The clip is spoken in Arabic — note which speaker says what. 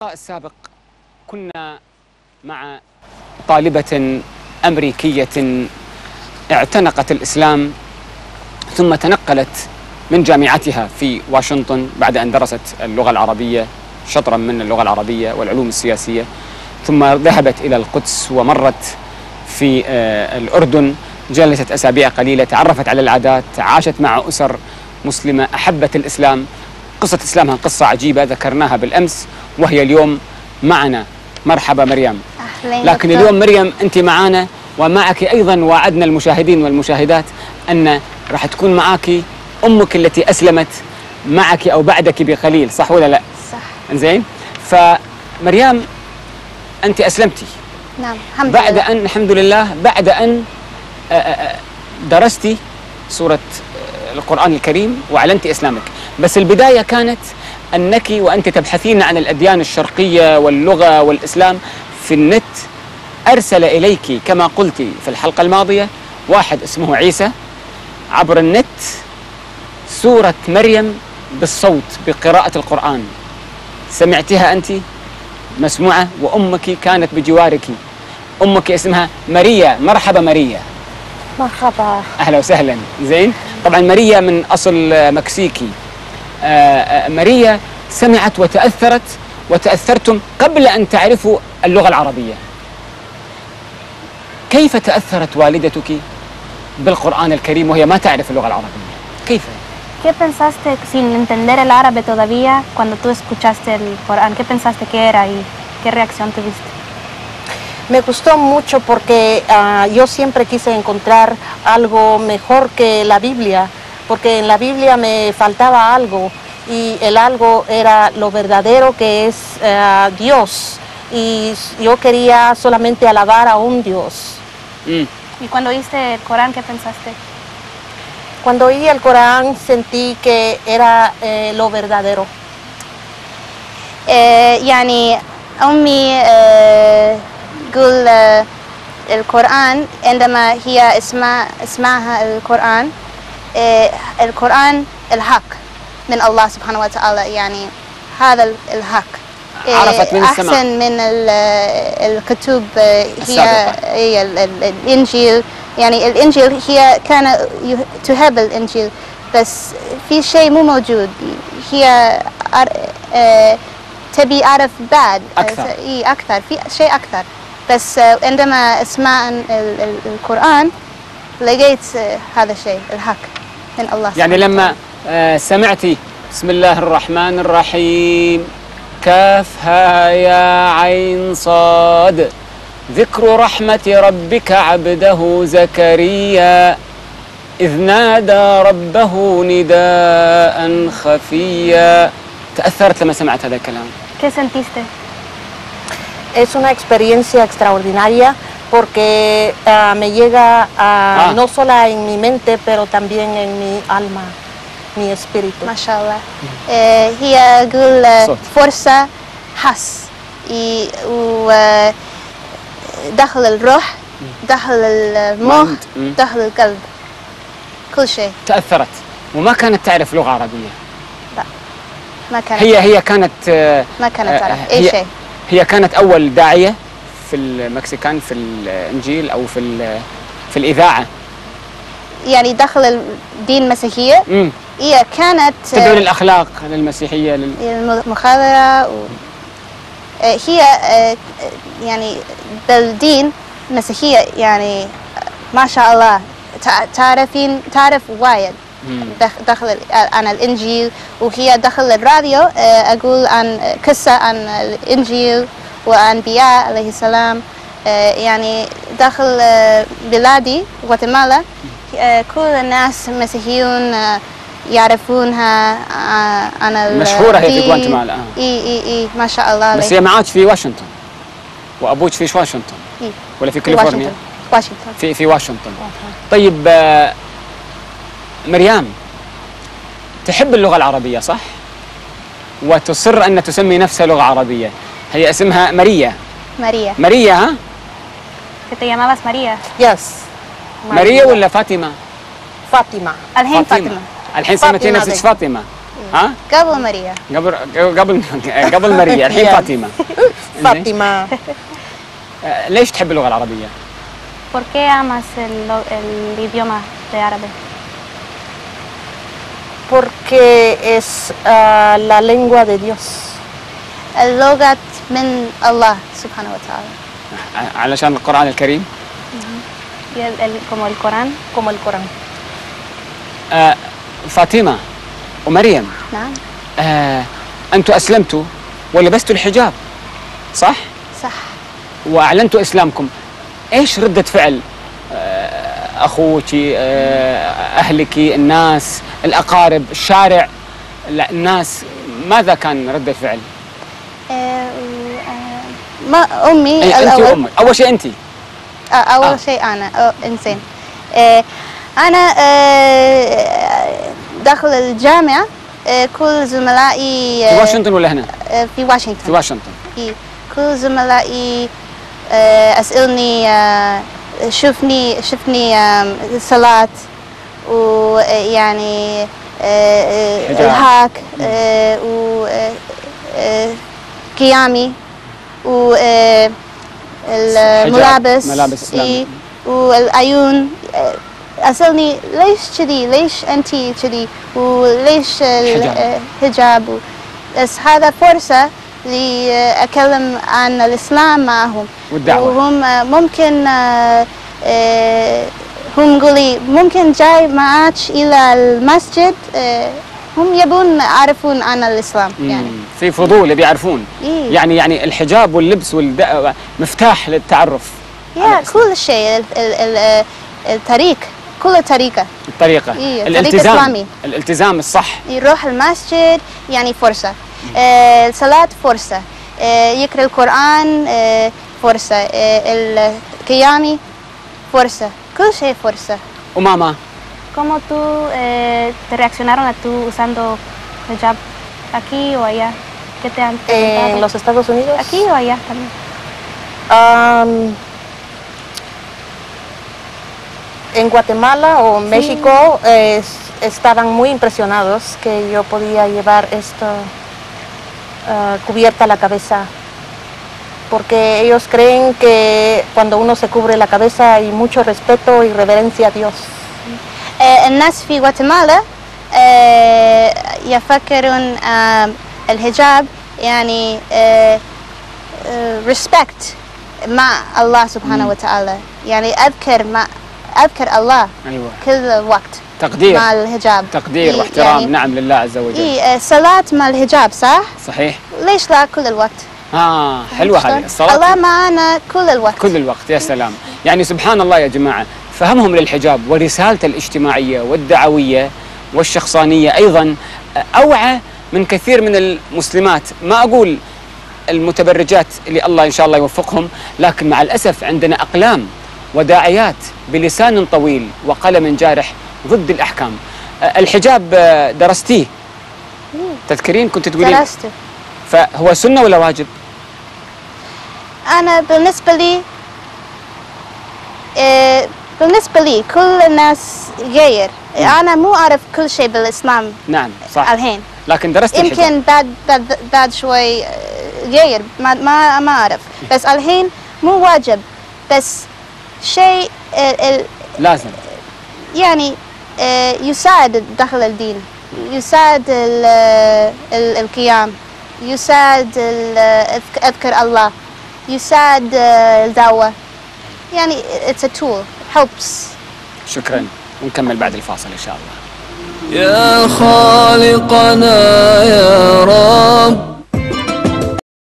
Speaker 1: اللقاء السابق كنا مع طالبة أمريكية اعتنقت الإسلام ثم تنقلت من جامعتها في واشنطن بعد أن درست اللغة العربية، شطرا من اللغة العربية والعلوم السياسية، ثم ذهبت إلى القدس ومرت في الأردن، جلست أسابيع قليلة، تعرفت على العادات، عاشت مع أسر مسلمة، أحبت الإسلام. قصة إسلامها قصة عجيبة ذكرناها بالأمس وهي اليوم معنا. مرحبا مريم. لكن اليوم مريم أنت معنا ومعك أيضا وعدنا المشاهدين والمشاهدات أن راح تكون معك أمك التي أسلمت معك أو بعدك بقليل، صح ولا لا؟
Speaker 2: صح.
Speaker 1: زين. فمريم أنت أسلمتي.
Speaker 2: نعم الحمد
Speaker 1: بعد
Speaker 2: لله.
Speaker 1: أن الحمد لله بعد أن درستي سورة القرآن الكريم وأعلنت إسلامك، بس البداية كانت أنك وأنت تبحثين عن الأديان الشرقية واللغة والإسلام في النت أرسل إليك كما قلت في الحلقة الماضية واحد اسمه عيسى عبر النت سورة مريم بالصوت بقراءة القرآن، سمعتها أنت مسموعة وأمك كانت بجوارك، أمك اسمها ماريا. مرحبا ماريا.
Speaker 2: مرحبا.
Speaker 1: أهلا وسهلا. زين. طبعا ماريا من أصل مكسيكي. ماريا سمعت وتأثرتم قبل أن تعرفوا اللغة العربية. كيف تأثرت والدتك بالقرآن الكريم وهي ما تعرف اللغة العربية؟ كيف؟
Speaker 2: ¿Qué pensaste sin entender el árabe todavía cuando tú escuchaste el Corán? ¿Qué pensaste que era y qué reacción tuviste?
Speaker 3: Me gustó mucho porque yo siempre quise encontrar algo mejor que la Biblia, porque en la Biblia me faltaba algo y el algo era lo verdadero que es Dios, y yo quería solamente alabar a un Dios.
Speaker 2: ¿Y cuando oíste el Corán, qué pensaste?
Speaker 3: Cuando oí el Corán sentí que era lo verdadero.
Speaker 2: يعني أمي تقول القرآن عندما هي اسمعها القرآن القرآن الحق من الله سبحانه وتعالى، يعني هذا الحق
Speaker 1: عرفت من السماء
Speaker 2: أحسن من الكتب هي الإنجيل. يعني الإنجيل هي كان تحب الإنجيل بس في شيء مو موجود، هي تبي أعرف بعد أكثر في شيء أكثر، بس عندما أسمع القرآن لقيت هذا الشيء الحق من الله.
Speaker 1: يعني لما سمعتي بسم الله الرحمن الرحيم كافها يا عين صاد ذكر رحمة ربك عبده زكريا إذ نادى ربه نداء خفيا، تأثرت لما سمعت هذا الكلام؟
Speaker 2: ¿Qué sentiste?
Speaker 3: Es una experiencia extraordinaria porque me llega no solo en mi mente, pero también en mi alma, mi espíritu.
Speaker 2: ما شاء الله. هي تقول فرصة حس دخل الروح، دخل المخ، دخل القلب، كل شيء.
Speaker 1: تأثرت وما كانت تعرف لغة عربية؟
Speaker 2: لا ما كانت.
Speaker 1: هي كانت
Speaker 2: ما كانت تعرف أي شيء.
Speaker 1: هي كانت أول داعية في المكسيكان في الإنجيل أو في الإذاعة، يعني
Speaker 2: دخل الدين المسيحية. هي كانت
Speaker 1: تدعو للأخلاق للمسيحية
Speaker 2: المخابرة هي يعني بالدين المسيحية، يعني ما شاء الله تعرف وايد. دخل عن الإنجيل وهي دخل الراديو أقول عن قصة عن الإنجيل وأنبياء عليه السلام. يعني دخل بلادي غواتيمالا كل الناس مسيحيون يعرفونها عن
Speaker 1: مشهورة هي في غواتيمالا.
Speaker 2: إي ما شاء الله.
Speaker 1: بس هي ما عادش في واشنطن وأبوك في واشنطن ولا في كاليفورنيا؟
Speaker 2: واشنطن.
Speaker 1: في واشنطن. طيب مريم تحب اللغة العربية صح؟ وتصر أن تسمي نفسها لغة عربية. هي اسمها ماريا. ماريا ها؟
Speaker 2: ¿Te llamabas María?
Speaker 3: Yes.
Speaker 1: ماريا ولا فاطمة؟
Speaker 3: فاطمة.
Speaker 2: الحين فاطمة.
Speaker 1: الحين سميتي نفسك فاطمة. ها؟
Speaker 2: قبل ماريا.
Speaker 1: قبل ماريا، الحين فاطمة.
Speaker 3: فاطمة.
Speaker 1: ليش تحب اللغة العربية؟
Speaker 2: ¿Por qué amas el idioma de árabe?
Speaker 3: Porque es la lengua de Dios.
Speaker 2: اللغة من الله سبحانه وتعالى.
Speaker 1: علشان القرآن الكريم؟
Speaker 2: como el Corán.
Speaker 3: Como el Corán.
Speaker 1: فاطمة ومريم.
Speaker 2: نعم.
Speaker 1: أنتوا أسلمتوا ولبستوا الحجاب، صح؟
Speaker 2: صح.
Speaker 1: وأعلنتوا إسلامكم. إيش ردة فعل أخوك، أهلك، الناس، الأقارب، الشارع، الناس، ماذا كان ردة فعل؟
Speaker 2: ما أمي
Speaker 1: أنت
Speaker 2: الأول.
Speaker 1: وأمك. أول شيء أنت.
Speaker 2: أول شيء أنا إنسان. أنا داخل الجامعة كل زملائي
Speaker 1: في واشنطن ولا هنا؟
Speaker 2: في واشنطن.
Speaker 1: في واشنطن.
Speaker 2: إيه. كل زملائي أسألني شفني صلاة ويعني الهاك وقيامي والملابس.
Speaker 1: ملابس إسلامية.
Speaker 2: والعيون. أسألني ليش كذي، ليش أنتي كذي، وليش الحجاب. بس هذا فرصة لأكلم عن الإسلام معهم
Speaker 1: والدعوة.
Speaker 2: وهم ممكن هم يقولي ممكن جاي معك إلى المسجد. هم يبون يعرفون عن الإسلام يعني.
Speaker 1: في فضول يبي يعرفون.
Speaker 2: إيه؟
Speaker 1: يعني الحجاب واللبس مفتاح للتعرف.
Speaker 2: كل شيء الطريق، كل طريقة.
Speaker 1: الطريقة.
Speaker 2: إيه؟
Speaker 1: الالتزام.
Speaker 2: إسلامي.
Speaker 1: الالتزام الصح.
Speaker 2: يروح المسجد يعني فرصة. الصلاة فرصة. يقرأ القرآن فرصة. القيام فرصة. كل شيء فرصة.
Speaker 1: وماما؟
Speaker 2: ¿Cómo tú te reaccionaron a tú usando hijab aquí o allá? ¿Qué te han preguntado?
Speaker 3: ¿En los Estados Unidos?
Speaker 2: Aquí o allá también.
Speaker 3: En Guatemala o México estaban muy impresionados que yo podía llevar esto cubierta la cabeza, porque ellos creen que cuando uno se cubre la cabeza hay mucho respeto y reverencia a Dios.
Speaker 2: الناس في غواتيمالا يفكرون الحجاب يعني respect مع الله سبحانه وتعالى، يعني أذكر الله.
Speaker 1: أيوة.
Speaker 2: كل وقت
Speaker 1: تقدير
Speaker 2: مع الحجاب.
Speaker 1: تقدير واحترام
Speaker 2: يعني
Speaker 1: نعم لله عز وجل.
Speaker 2: صلاة مع الحجاب صح؟
Speaker 1: صحيح.
Speaker 2: ليش لا كل الوقت؟
Speaker 1: حلوة هذه الصلاة.
Speaker 2: الله معنا كل الوقت.
Speaker 1: كل الوقت. يا سلام. يعني سبحان الله يا جماعة، فهمهم للحجاب ورسالته الاجتماعية والدعوية والشخصانية أيضا أوعى من كثير من المسلمات. ما أقول المتبرجات اللي الله إن شاء الله يوفقهم، لكن مع الأسف عندنا أقلام وداعيات بلسان طويل وقلم جارح ضد الأحكام. الحجاب درستيه؟ تذكرين كنت تقولين؟
Speaker 2: درسته.
Speaker 1: فهو سنة ولا واجب؟
Speaker 2: أنا بالنسبة لي كل الناس غير. أنا مو أعرف كل شيء بالإسلام.
Speaker 1: نعم صح.
Speaker 2: الحين
Speaker 1: لكن درست الحجاب.
Speaker 2: يمكن بعد شوي غير ما أعرف. بس الحين مو واجب، بس شيء
Speaker 1: لازم
Speaker 2: يعني يساعد داخل الدين، يساعد القيام، يساعد أذكر الله، يساعد الدعوة. يعني it's a tool helps.
Speaker 1: شكرا، ونكمل بعد الفاصل إن شاء الله.
Speaker 4: يا خالقنا يا رب